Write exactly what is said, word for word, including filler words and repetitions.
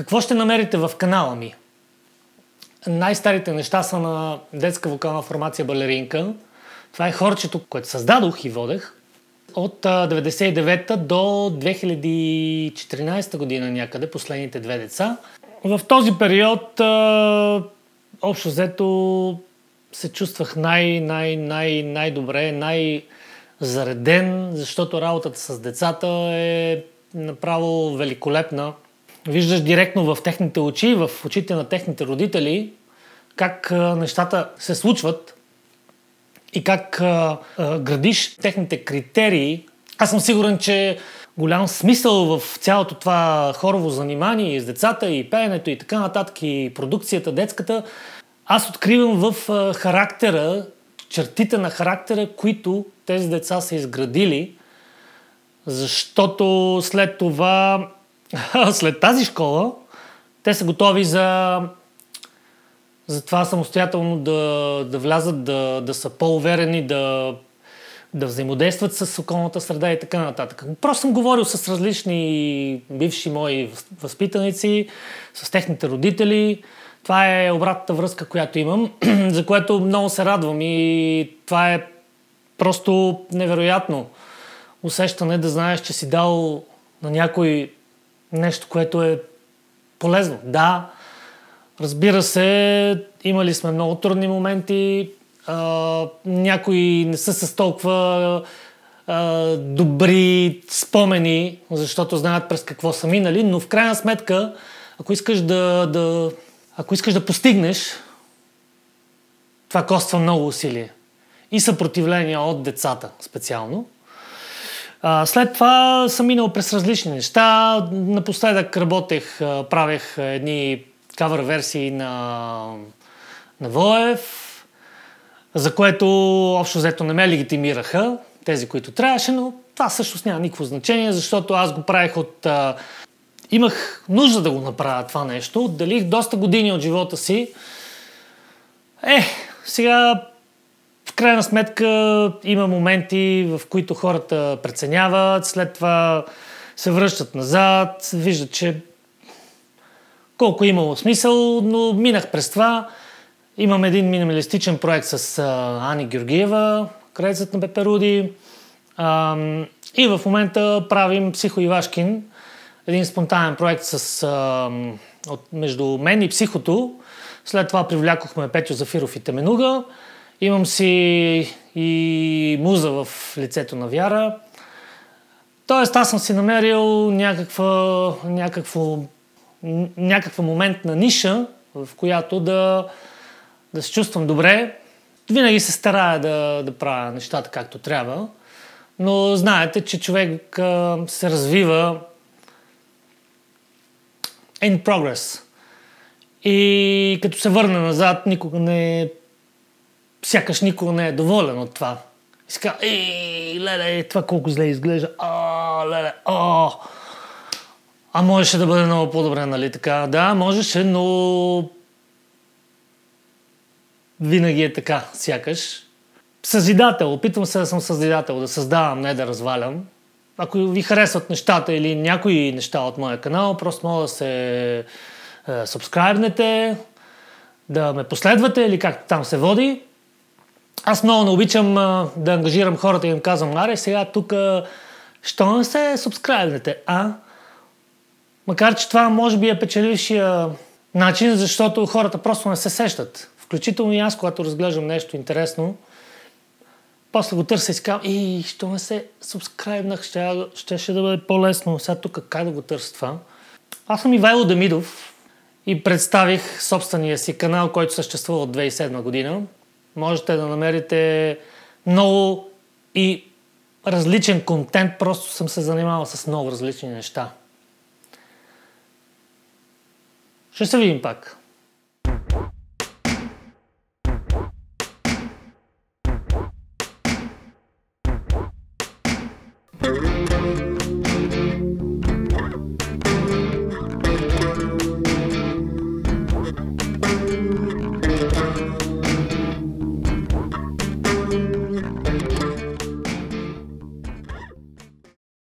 Какво ще намерите в канала ми? Най-старите неща са на детска вокална формация Балеринка. Това е хорчето, което създадох и водех от деветдесет и девета до две хиляди и четиринадесета година някъде, последните две деца. В този период общо взето се чувствах най, най, най, най-добре, най-зареден, защото работата с децата е направо великолепна. Виждаш директно в техните очи, в очите на техните родители, как нещата се случват и как а, а, градиш техните критерии. Аз съм сигурен, че голям смисъл в цялото това хорово занимание с децата и пеенето и така нататък и продукцията детската, аз откривам в а, характера, чертите на характера, които тези деца са изградили, защото след това, след тази школа, те са готови за за това самостоятелно да, да влязат, да, да са по-уверени, да, да взаимодействат с околната среда и така нататък. Просто съм говорил с различни бивши мои възпитаници, с техните родители. Това е обратната връзка, която имам, за което много се радвам и това е просто невероятно усещане да знаеш, че си дал на някой нещо, което е полезно. Да, разбира се, имали сме много трудни моменти, а, някои не са с толкова а, добри спомени, защото знаят през какво са минали, но в крайна сметка, ако искаш да, да, ако искаш да постигнеш, това коства много усилие и съпротивление от децата специално. А, след това съм минал през различни неща. Напоследък работех, правех едни кавър версии на, на Воев, за което общо взето не ме легитимираха, тези, които трябваше, но това всъщност няма никакво значение, защото аз го правих от... А, имах нужда да го направя това нещо, отделих доста години от живота си. Е, сега в крайна сметка има моменти, в които хората преценяват, след това се връщат назад, виждат, че колко е имало смисъл, но минах през това. Имам един минималистичен проект с а, Ани Георгиева, крайцът на Пеперуди. А, и в момента правим Психо Ивашкин, един спонтанен проект с, а, от, между мен и Психото. След това привлякохме Петю Зафиров и Теменуга. Имам си и муза в лицето на Вяра. Тоест аз съм си намерил някаква, някакво някаква моментна ниша, в която да, да се чувствам добре. Винаги се старая да, да правя нещата както трябва, но знаете, че човек а, се развива in progress. И като се върне назад, никога не сякаш никога не е доволен от това. И си казва, ей, леле, това колко зле изглежда, а, леле, а. А можеше да бъде много по-добре, нали така? Да, можеше, но винаги е така, сякаш. Съзидател, опитвам се да съм съзидател, да създавам, не да развалям. Ако ви харесват нещата или някои неща от моя канал, просто мога да се е, сабскрайбнете, да ме последвате или както там се води. Аз много не обичам а, да ангажирам хората и им казвам, аре, сега тук, що не се сабскрайбнете, а? Макар че това може би е печелившия начин, защото хората просто не се сещат. Включително и аз, когато разглеждам нещо интересно, после го търся и си казвам, и що не се субскрайбнах, ще, ще, ще да бъде по-лесно. Сега тук как да го търся това? Аз съм Ивайло Демидов и представих собствения си канал, който съществува от две хиляди и седма година. Можете да намерите много и различен контент, просто съм се занимавал с много различни неща. Ще се видим пак.